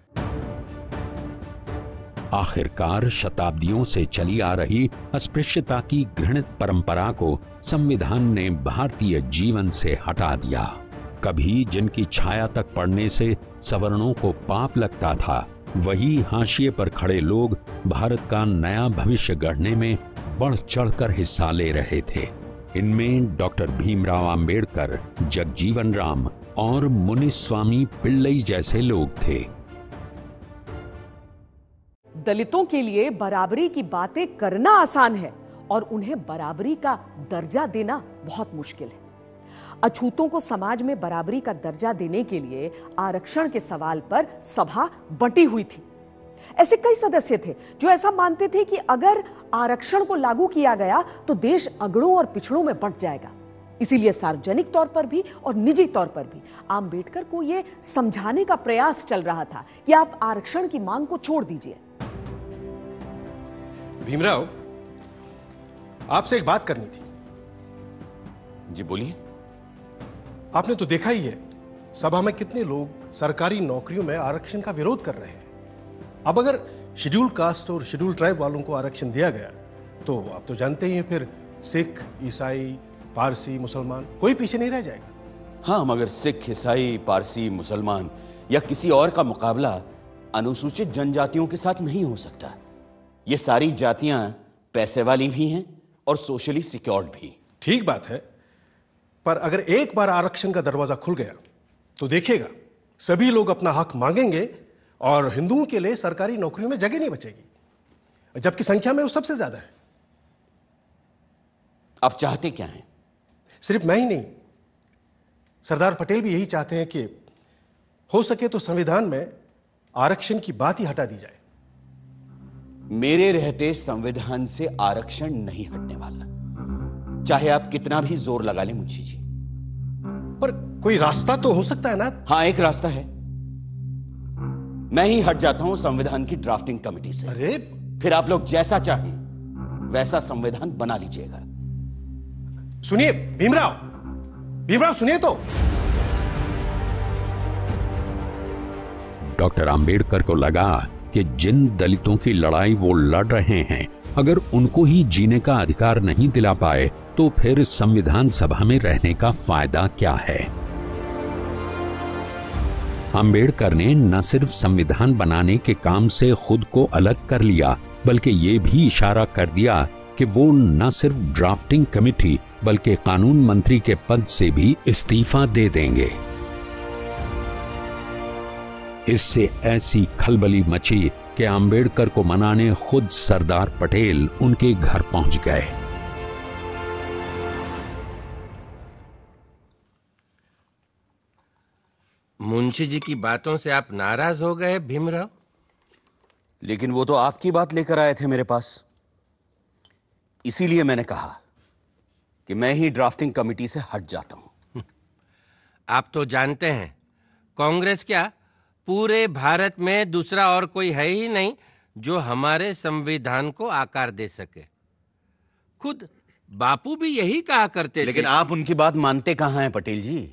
आखिरकार शताब्दियों से चली आ रही अस्पृश्यता की घृणित परंपरा को संविधान ने भारतीय जीवन से हटा दिया। कभी जिनकी छाया तक पड़ने से सवर्णों को पाप लगता था, वही हाशिए पर खड़े लोग भारत का नया भविष्य गढ़ने में बढ़ चढ़कर हिस्सा ले रहे थे। इनमें डॉक्टर भीमराव अंबेडकर, जगजीवन राम और मुनिस्वामी पिल्लई जैसे लोग थे। दलितों के लिए बराबरी की बातें करना आसान है और उन्हें बराबरी का दर्जा देना बहुत मुश्किल है। अछूतों को समाज में बराबरी का दर्जा देने के लिए आरक्षण के सवाल पर सभा बंटी हुई थी। ऐसे कई सदस्य थे जो ऐसा मानते थे कि अगर आरक्षण को लागू किया गया तो देश अगड़ों और पिछड़ों में बंट जाएगा। इसीलिए सार्वजनिक तौर पर भी और निजी तौर पर भी आंबेडकर को यह समझाने का प्रयास चल रहा था कि आप आरक्षण की मांग को छोड़ दीजिए। भीमराव, आपसे एक बात करनी थी। जी बोलिए। आपने तो देखा ही है सभा में कितने लोग सरकारी नौकरियों में आरक्षण का विरोध कर रहे हैं। अब अगर शेड्यूल कास्ट और शेड्यूल ट्राइब वालों को आरक्षण दिया गया तो आप तो जानते ही हैं, फिर सिख, ईसाई, पारसी, मुसलमान कोई पीछे नहीं रह जाएगा। हाँ, मगर सिख, ईसाई, पारसी, मुसलमान या किसी और का मुकाबला अनुसूचित जनजातियों के साथ नहीं हो सकता। ये सारी जातियां पैसे वाली भी हैं और सोशली सिक्योर्ड भी। ठीक बात है, पर अगर एक बार आरक्षण का दरवाजा खुल गया तो देखिएगा सभी लोग अपना हक मांगेंगे और हिंदुओं के लिए सरकारी नौकरियों में जगह नहीं बचेगी, जबकि संख्या में वो सबसे ज्यादा है। आप चाहते क्या हैं? सिर्फ मैं ही नहीं, सरदार पटेल भी यही चाहते हैं कि हो सके तो संविधान में आरक्षण की बात ही हटा दी जाए। मेरे रहते संविधान से आरक्षण नहीं हटने वाला, चाहे आप कितना भी जोर लगा लें मुंशी जी। पर कोई रास्ता तो हो सकता है ना? हाँ, एक रास्ता है। मैं ही हट जाता हूं संविधान की ड्राफ्टिंग कमेटी से। अरे फिर आप लोग जैसा चाहें वैसा संविधान बना लीजिएगा। सुनिए भीमराव, भीमराव सुनिए तो। डॉक्टर अंबेडकर को लगा कि जिन दलितों की लड़ाई वो लड़ रहे हैं, अगर उनको ही जीने का अधिकार नहीं दिला पाए तो फिर संविधान सभा में रहने का फायदा क्या है। अंबेडकर ने न सिर्फ संविधान बनाने के काम से खुद को अलग कर लिया, बल्कि ये भी इशारा कर दिया कि वो न सिर्फ ड्राफ्टिंग कमेटी बल्कि कानून मंत्री के पद से भी इस्तीफा दे देंगे। इससे ऐसी खलबली मची कि अंबेडकर को मनाने खुद सरदार पटेल उनके घर पहुंच गए। मुंशी जी की बातों से आप नाराज हो गए भीमराव? लेकिन वो तो आपकी बात लेकर आए थे मेरे पास, इसीलिए मैंने कहा कि मैं ही ड्राफ्टिंग कमेटी से हट जाता हूं। आप तो जानते हैं कांग्रेस क्या पूरे भारत में दूसरा और कोई है ही नहीं जो हमारे संविधान को आकार दे सके। खुद बापू भी यही कहा करते थे। लेकिन आप उनकी बात मानते कहां हैं पटेल जी?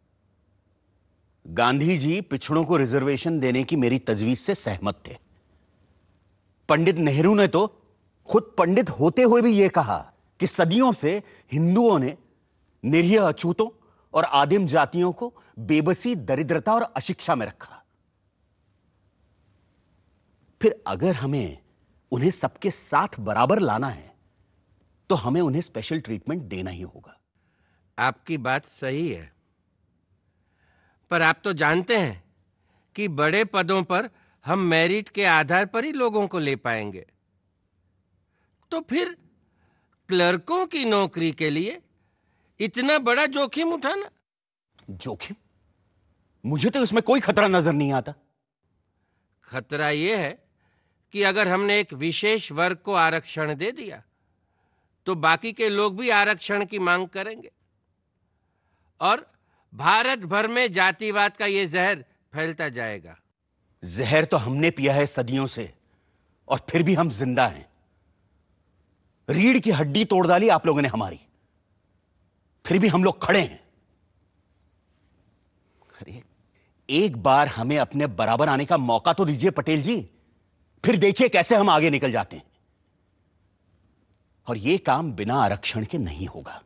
गांधी जी पिछड़ों को रिजर्वेशन देने की मेरी तजवीज से सहमत थे। पंडित नेहरू ने तो खुद पंडित होते हुए भी यह कहा कि सदियों से हिंदुओं ने निरीह अछूतों और आदिम जातियों को बेबसी, दरिद्रता और अशिक्षा में रखा। फिर अगर हमें उन्हें सबके साथ बराबर लाना है तो हमें उन्हें स्पेशल ट्रीटमेंट देना ही होगा। आपकी बात सही है, पर आप तो जानते हैं कि बड़े पदों पर हम मेरिट के आधार पर ही लोगों को ले पाएंगे। तो फिर क्लर्कों की नौकरी के लिए इतना बड़ा जोखिम उठाना? जोखिम? मुझे तो इसमें कोई खतरा नजर नहीं आता। खतरा यह है कि अगर हमने एक विशेष वर्ग को आरक्षण दे दिया तो बाकी के लोग भी आरक्षण की मांग करेंगे और भारत भर में जातिवाद का यह जहर फैलता जाएगा। जहर तो हमने पिया है सदियों से और फिर भी हम जिंदा हैं। रीढ़ की हड्डी तोड़ डाली आप लोगों ने हमारी, फिर भी हम लोग खड़े हैं। अरे एक बार हमें अपने बराबर आने का मौका तो दीजिए पटेल जी, फिर देखिए कैसे हम आगे निकल जाते हैं। और यह काम बिना आरक्षण के नहीं होगा।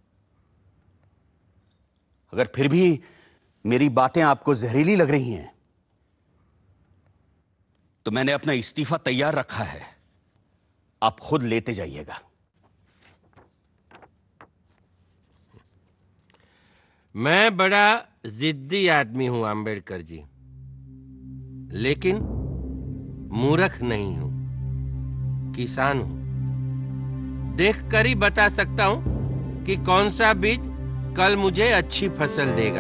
अगर फिर भी मेरी बातें आपको जहरीली लग रही हैं तो मैंने अपना इस्तीफा तैयार रखा है, आप खुद लेते जाइएगा। मैं बड़ा जिद्दी आदमी हूं अंबेडकर जी, लेकिन मूर्ख नहीं हूं, किसान हूं। देखकर ही बता सकता हूं कि कौन सा बीज कल मुझे अच्छी फसल देगा।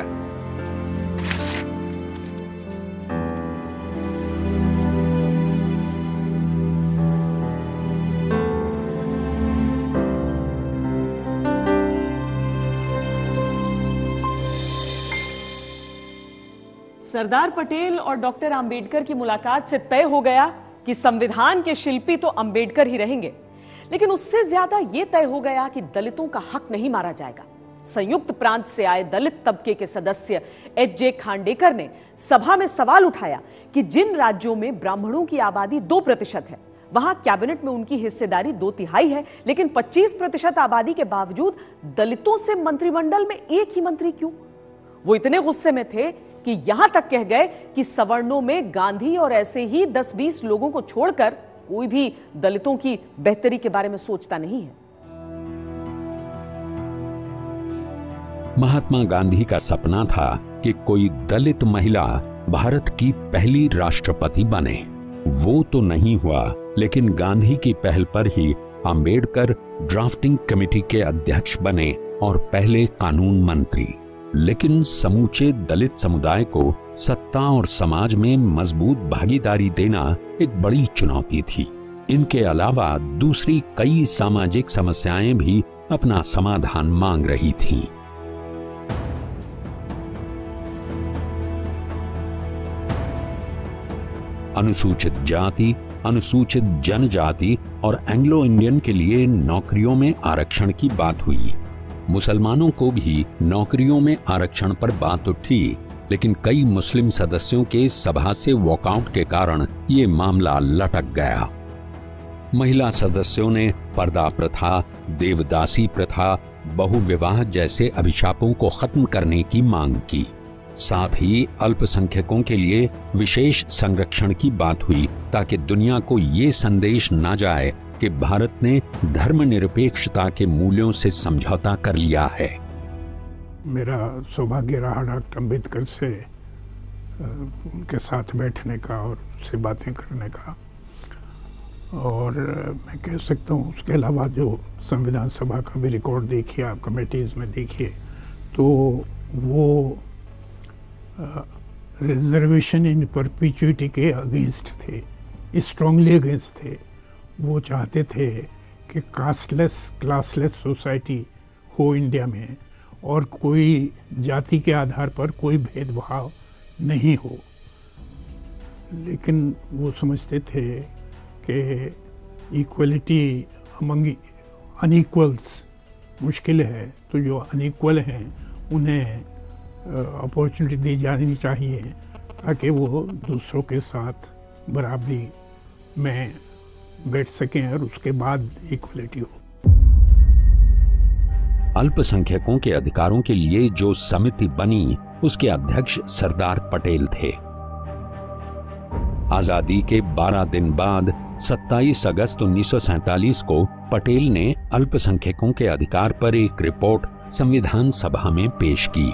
सरदार पटेल और डॉक्टर अंबेडकर की मुलाकात से तय हो गया कि संविधान के शिल्पी तो अंबेडकर ही रहेंगे, लेकिन उससे ज्यादा यह तय हो गया कि दलितों का हक नहीं मारा जाएगा। संयुक्त प्रांत से आए दलित तबके के सदस्य एच जे खांडेकर ने सभा में सवाल उठाया कि जिन राज्यों में ब्राह्मणों की आबादी दो प्रतिशत है, वहां कैबिनेट में उनकी हिस्सेदारी दो तिहाई है, लेकिन पच्चीस प्रतिशत आबादी के बावजूद दलितों से मंत्रिमंडल में एक ही मंत्री क्यों? वो इतने गुस्से में थे कि यहां तक कह गए कि सवर्णों में गांधी और ऐसे ही दस बीस लोगों को छोड़कर कोई भी दलितों की बेहतरी के बारे में सोचता नहीं है। महात्मा गांधी का सपना था कि कोई दलित महिला भारत की पहली राष्ट्रपति बने। वो तो नहीं हुआ, लेकिन गांधी की पहल पर ही अंबेडकर ड्राफ्टिंग कमेटी के अध्यक्ष बने और पहले कानून मंत्री। लेकिन समूचे दलित समुदाय को सत्ता और समाज में मजबूत भागीदारी देना एक बड़ी चुनौती थी। इनके अलावा दूसरी कई सामाजिक समस्याएं भी अपना समाधान मांग रही थीं। अनुसूचित जाति, अनुसूचित जनजाति और एंग्लो इंडियन के लिए नौकरियों में आरक्षण की बात हुई। मुसलमानों को भी नौकरियों में आरक्षण पर बात उठी, लेकिन कई मुस्लिम सदस्यों के सभा से वॉकआउट के कारण ये मामला लटक गया। महिला सदस्यों ने पर्दा प्रथा, देवदासी प्रथा, बहुविवाह जैसे अभिशापों को खत्म करने की मांग की। साथ ही अल्पसंख्यकों के लिए विशेष संरक्षण की बात हुई, ताकि दुनिया को ये संदेश न जाए कि भारत ने धर्मनिरपेक्षता के मूल्यों से समझौता कर लिया है। मेरा सौभाग्य रहा डॉक्टर अम्बेडकर से उनके साथ बैठने का और उनसे बातें करने का, और मैं कह सकता हूँ उसके अलावा जो संविधान सभा का भी रिकॉर्ड देखिए, आप कमेटीज में देखिए, तो वो रिजर्वेशन इन परपिचुइटी के अगेंस्ट थे, स्ट्रांगली अगेंस्ट थे। वो चाहते थे कि कास्टलेस क्लासलेस सोसाइटी हो इंडिया में, और कोई जाति के आधार पर कोई भेदभाव नहीं हो। लेकिन वो समझते थे कि इक्वलिटी अमंग अनइक्वल्स मुश्किल है, तो जो अनइक्वल हैं उन्हें अपॉर्चुनिटी दी जानी चाहिए ताकि वो दूसरों के साथ बराबरी में बैठ सकें और उसके बाद इक्वलिटी हो। अल्पसंख्यकों के अधिकारों के लिए जो समिति बनी, उसके अध्यक्ष सरदार पटेल थे। आजादी के बारह दिन बाद सत्ताईस अगस्त उन्नीस सौ सैंतालीस को पटेल ने अल्पसंख्यकों के अधिकार पर एक रिपोर्ट संविधान सभा में पेश की।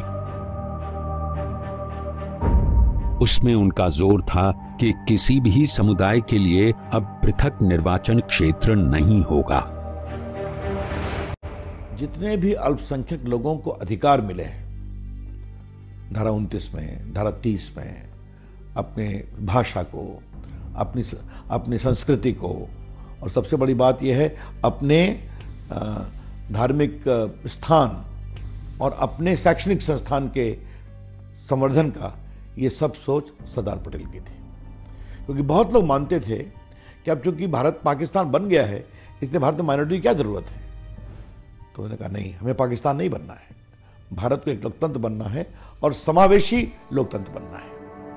उसमें उनका जोर था कि किसी भी समुदाय के लिए अब पृथक निर्वाचन क्षेत्र नहीं होगा। जितने भी अल्पसंख्यक लोगों को अधिकार मिले हैं, धारा उनतीस में, धारा तीस में, अपने भाषा को, अपनी अपनी संस्कृति को, और सबसे बड़ी बात यह है अपने धार्मिक स्थान और अपने शैक्षणिक संस्थान के संवर्धन का, ये सब सोच सरदार पटेल की थी। क्योंकि बहुत लोग मानते थे कि अब चूंकि भारत पाकिस्तान बन गया है, इसलिए भारत में माइनॉरिटी की क्या जरूरत है। तो उन्होंने कहा नहीं, हमें पाकिस्तान नहीं बनना है, भारत को एक लोकतंत्र बनना है और समावेशी लोकतंत्र बनना है।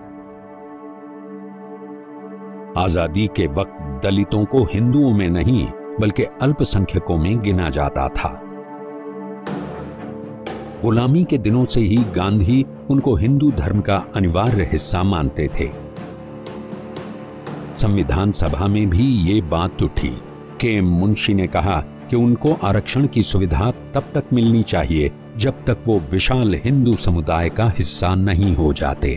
आजादी के वक्त दलितों को हिंदुओं में नहीं बल्कि अल्पसंख्यकों में गिना जाता था। गुलामी के दिनों से ही गांधी उनको हिंदू धर्म का अनिवार्य हिस्सा मानते थे। संविधान सभा में भी ये बात उठी। के मुंशी ने कहा कि उनको आरक्षण की सुविधा तब तक मिलनी चाहिए जब तक वो विशाल हिंदू समुदाय का हिस्सा नहीं हो जाते।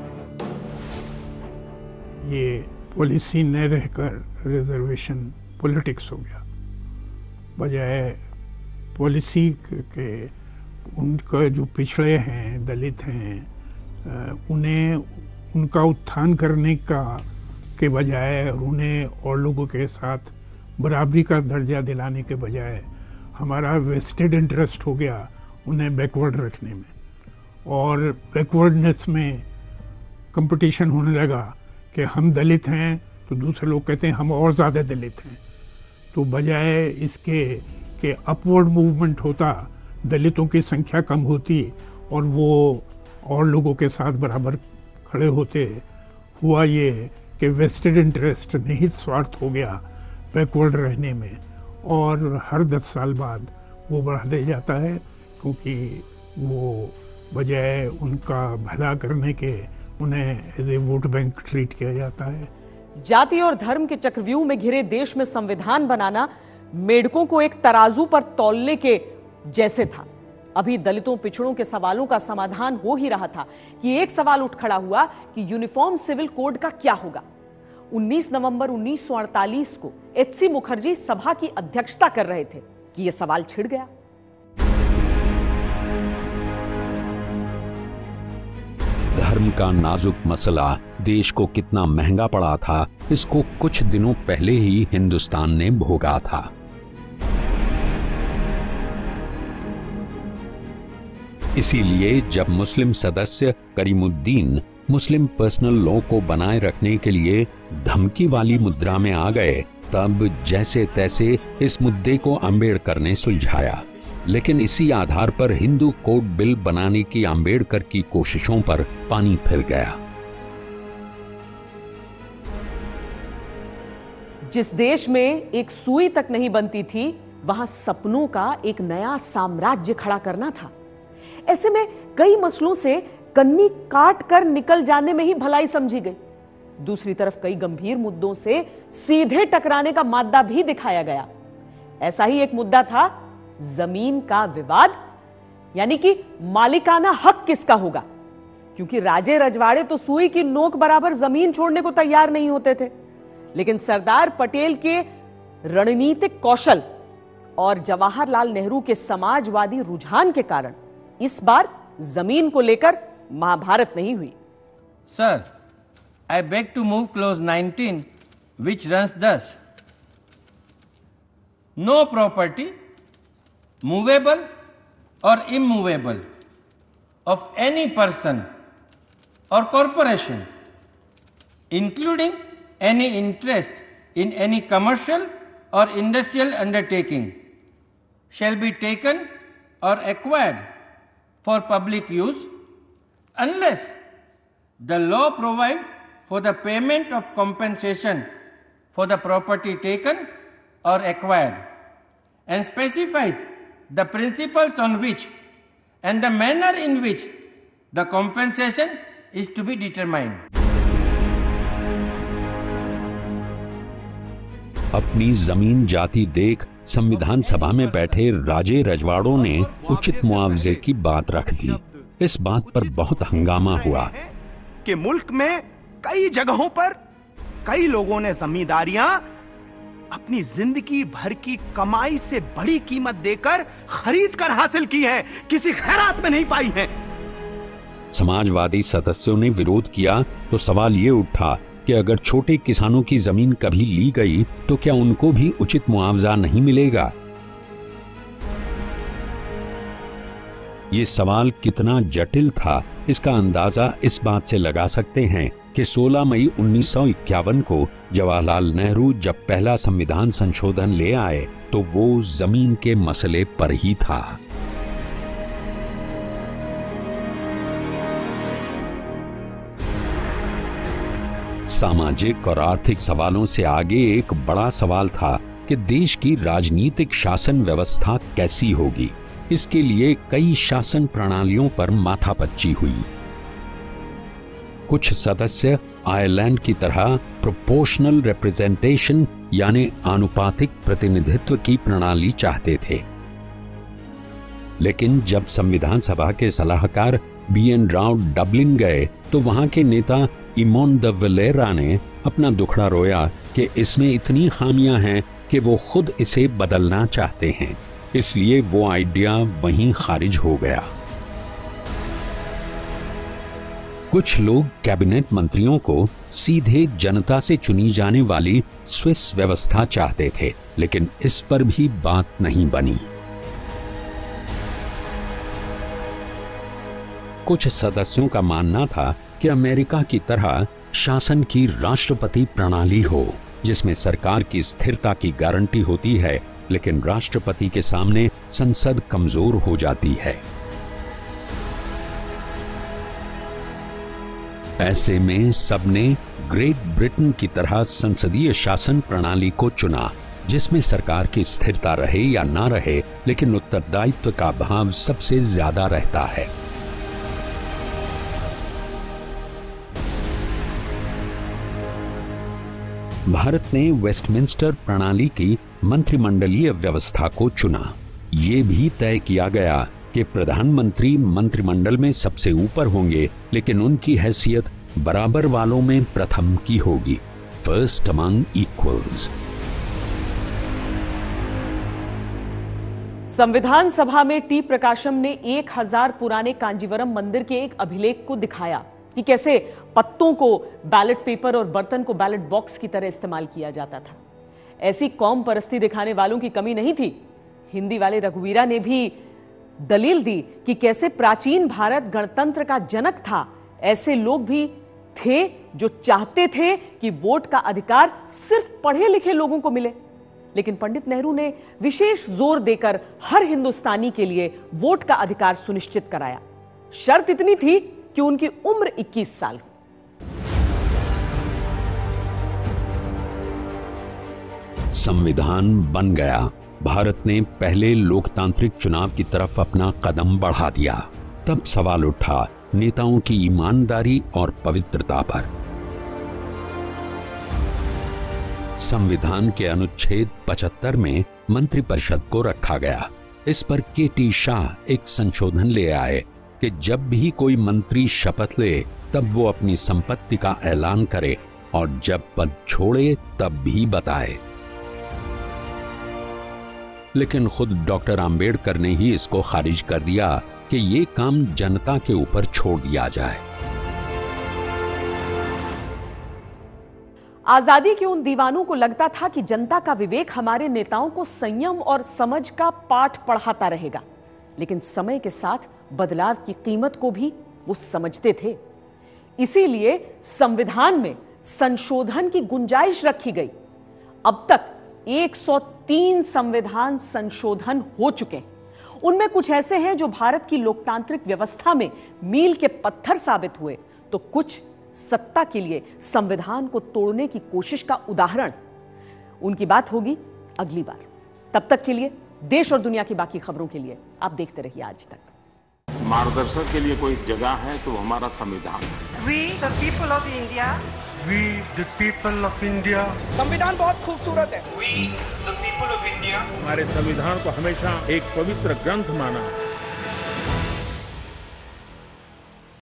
ये पॉलिसी न रहकर रिजर्वेशन पॉलिटिक्स हो गया, बजाय पॉलिसी के उनका जो पिछड़े हैं, दलित हैं, उन्हें उनका उत्थान करने का के बजाय उन्हें और लोगों के साथ बराबरी का दर्जा दिलाने के बजाय हमारा वेस्टेड इंटरेस्ट हो गया उन्हें बैकवर्ड रखने में, और बैकवर्डनेस में कंपटीशन होने लगा कि हम दलित हैं तो दूसरे लोग कहते हैं हम और ज़्यादा दलित हैं। तो बजाय इसके कि अपवर्ड मूवमेंट होता, दलितों की संख्या कम होती और वो और लोगों के साथ बराबर खड़े होते, हुआ ये कि वेस्टेड इंटरेस्ट निहित स्वार्थ हो गया बैकवर्ड रहने में, और हर दस साल बाद वो बढ़ाते जाता है क्योंकि वो बजाय उनका भला करने के उन्हें as a vote bank treat किया जाता है। जाति और धर्म के चक्रव्यूह में घिरे देश में संविधान बनाना मेढकों को एक तराजू पर तौलने के जैसे था। अभी दलितों पिछड़ों के सवालों का समाधान हो ही रहा था कि एक सवाल उठ खड़ा हुआ कि यूनिफॉर्म सिविल कोड का क्या होगा। उन्नीस नवंबर उन्नीस सौ अड़तालीस को एच सी मुखर्जी सभा की अध्यक्षता कर रहे थे कि यह सवाल छिड़ गया। धर्म का नाजुक मसला देश को कितना महंगा पड़ा था, इसको कुछ दिनों पहले ही हिंदुस्तान ने भोगा था। इसीलिए जब मुस्लिम सदस्य करीमुद्दीन मुस्लिम पर्सनल लॉ को बनाए रखने के लिए धमकी वाली मुद्रा में आ गए, तब जैसे तैसे इस मुद्दे को अंबेडकर ने सुलझाया। लेकिन इसी आधार पर हिंदू कोड बिल बनाने की अंबेडकर की कोशिशों पर पानी फिर गया। जिस देश में एक सुई तक नहीं बनती थी, वहां सपनों का एक नया साम्राज्य खड़ा करना था। ऐसे में कई मसलों से कन्नी काट कर निकल जाने में ही भलाई समझी गई। दूसरी तरफ कई गंभीर मुद्दों से सीधे टकराने का मादा भी दिखाया गया। ऐसा ही एक मुद्दा था जमीन का विवाद, यानी कि मालिकाना हक किसका होगा, क्योंकि राजे रजवाड़े तो सुई की नोक बराबर जमीन छोड़ने को तैयार नहीं होते थे। लेकिन सरदार पटेल के रणनीतिक कौशल और जवाहरलाल नेहरू के समाजवादी रुझान के कारण इस बार जमीन को लेकर महाभारत नहीं हुई। Sir, I beg to move clause nineteen which runs thus, no property movable or immovable of any person or corporation, including any interest in any commercial or industrial undertaking, shall be taken or acquired for public use unless the law provides for the payment of compensation for the property taken or acquired and specifies the principles on which and the manner in which the compensation is to be determined. अपनी जमीन जाति देख संविधान सभा में बैठे राजे रजवाड़ों ने उचित मुआवजे की बात रख दी। इस बात पर बहुत हंगामा हुआ कि मुल्क में कई जगहों पर कई लोगों ने जमींदारियां अपनी जिंदगी भर की कमाई से बड़ी कीमत देकर खरीद कर हासिल की है, किसी खैरात में नहीं पाई है। समाजवादी सदस्यों ने विरोध किया तो सवाल ये उठा कि अगर छोटे किसानों की जमीन कभी ली गई तो क्या उनको भी उचित मुआवजा नहीं मिलेगा। ये सवाल कितना जटिल था, इसका अंदाजा इस बात से लगा सकते हैं कि सोलह मई उन्नीस सौ इक्यावन को जवाहरलाल नेहरू जब पहला संविधान संशोधन ले आए तो वो जमीन के मसले पर ही था। सामाजिक और आर्थिक सवालों से आगे एक बड़ा सवाल था कि देश की राजनीतिक शासन व्यवस्था कैसी होगी। इसके लिए कई शासन प्रणालियों पर माथापच्ची हुई। कुछ सदस्य आयरलैंड की तरह प्रोपोर्शनल रिप्रेजेंटेशन यानी आनुपातिक प्रतिनिधित्व की प्रणाली चाहते थे। लेकिन जब संविधान सभा के सलाहकार बी एन राव डबलिन गए तो वहां के नेता इमोन द विलेरा ने अपना दुखड़ा रोया कि इसमें इतनी खामियां हैं कि वो खुद इसे बदलना चाहते हैं, इसलिए वो आइडिया वहीं खारिज हो गया। कुछ लोग कैबिनेट मंत्रियों को सीधे जनता से चुनी जाने वाली स्विस व्यवस्था चाहते थे, लेकिन इस पर भी बात नहीं बनी। कुछ सदस्यों का मानना था कि अमेरिका की तरह शासन की राष्ट्रपति प्रणाली हो, जिसमें सरकार की स्थिरता की गारंटी होती है, लेकिन राष्ट्रपति के सामने संसद कमजोर हो जाती है। ऐसे में सबने ग्रेट ब्रिटेन की तरह संसदीय शासन प्रणाली को चुना, जिसमें सरकार की स्थिरता रहे या ना रहे, लेकिन उत्तरदायित्व का भाव सबसे ज्यादा रहता है। भारत ने वेस्टमिंस्टर प्रणाली की मंत्रिमंडलीय व्यवस्था को चुना। ये भी तय किया गया कि प्रधानमंत्री मंत्रिमंडल में सबसे ऊपर होंगे, लेकिन उनकी हैसियत बराबर वालों में प्रथम की होगी, फर्स्ट अमंग इक्वल्स। संविधान सभा में टी प्रकाशम ने एक हजार पुराने कांजीवरम मंदिर के एक अभिलेख को दिखाया कि कैसे पत्तों को बैलेट पेपर और बर्तन को बैलेट बॉक्स की तरह इस्तेमाल किया जाता था। ऐसी कौम परस्ती दिखाने वालों की कमी नहीं थी। हिंदी वाले रघुवीरा ने भी दलील दी कि कैसे प्राचीन भारत गणतंत्र का जनक था, ऐसे लोग भी थे जो चाहते थे कि वोट का अधिकार सिर्फ पढ़े लिखे लोगों को मिले। लेकिन पंडित नेहरू ने विशेष जोर देकर हर हिंदुस्तानी के लिए वोट का अधिकार सुनिश्चित कराया। शर्त इतनी थी कि उनकी उम्र इक्कीस साल हो। संविधान बन गया। भारत ने पहले लोकतांत्रिक चुनाव की तरफ अपना कदम बढ़ा दिया। तब सवाल उठा नेताओं की ईमानदारी और पवित्रता पर। संविधान के अनुच्छेद पचहत्तर में मंत्रिपरिषद को रखा गया। इस पर के टी शाह एक संशोधन ले आए कि जब भी कोई मंत्री शपथ ले तब वो अपनी संपत्ति का ऐलान करे और जब पद छोड़े तब भी बताए। लेकिन खुद डॉक्टर आंबेडकर ने ही इसको खारिज कर दिया कि ये काम जनता के ऊपर छोड़ दिया जाए। आजादी के उन दीवानों को लगता था कि जनता का विवेक हमारे नेताओं को संयम और समझ का पाठ पढ़ाता रहेगा, लेकिन समय के साथ बदलाव की कीमत को भी वो समझते थे। इसीलिए संविधान में संशोधन की गुंजाइश रखी गई। अब तक एक सौ तीन संविधान संशोधन हो चुके हैं। उनमें कुछ ऐसे हैं जो भारत की लोकतांत्रिक व्यवस्था में मील के पत्थर साबित हुए, तो कुछ सत्ता के लिए संविधान को तोड़ने की कोशिश का उदाहरण। उनकी बात होगी अगली बार। तब तक के लिए देश और दुनिया की बाकी खबरों के लिए आप देखते रहिए आज तक। मार्गदर्शक के लिए कोई जगह है तो हमारा संविधान है। We the people of India. We the people of India. संविधान बहुत खूबसूरत है। We the people of India. हमारे संविधान को हमेशा एक पवित्र ग्रंथ माना।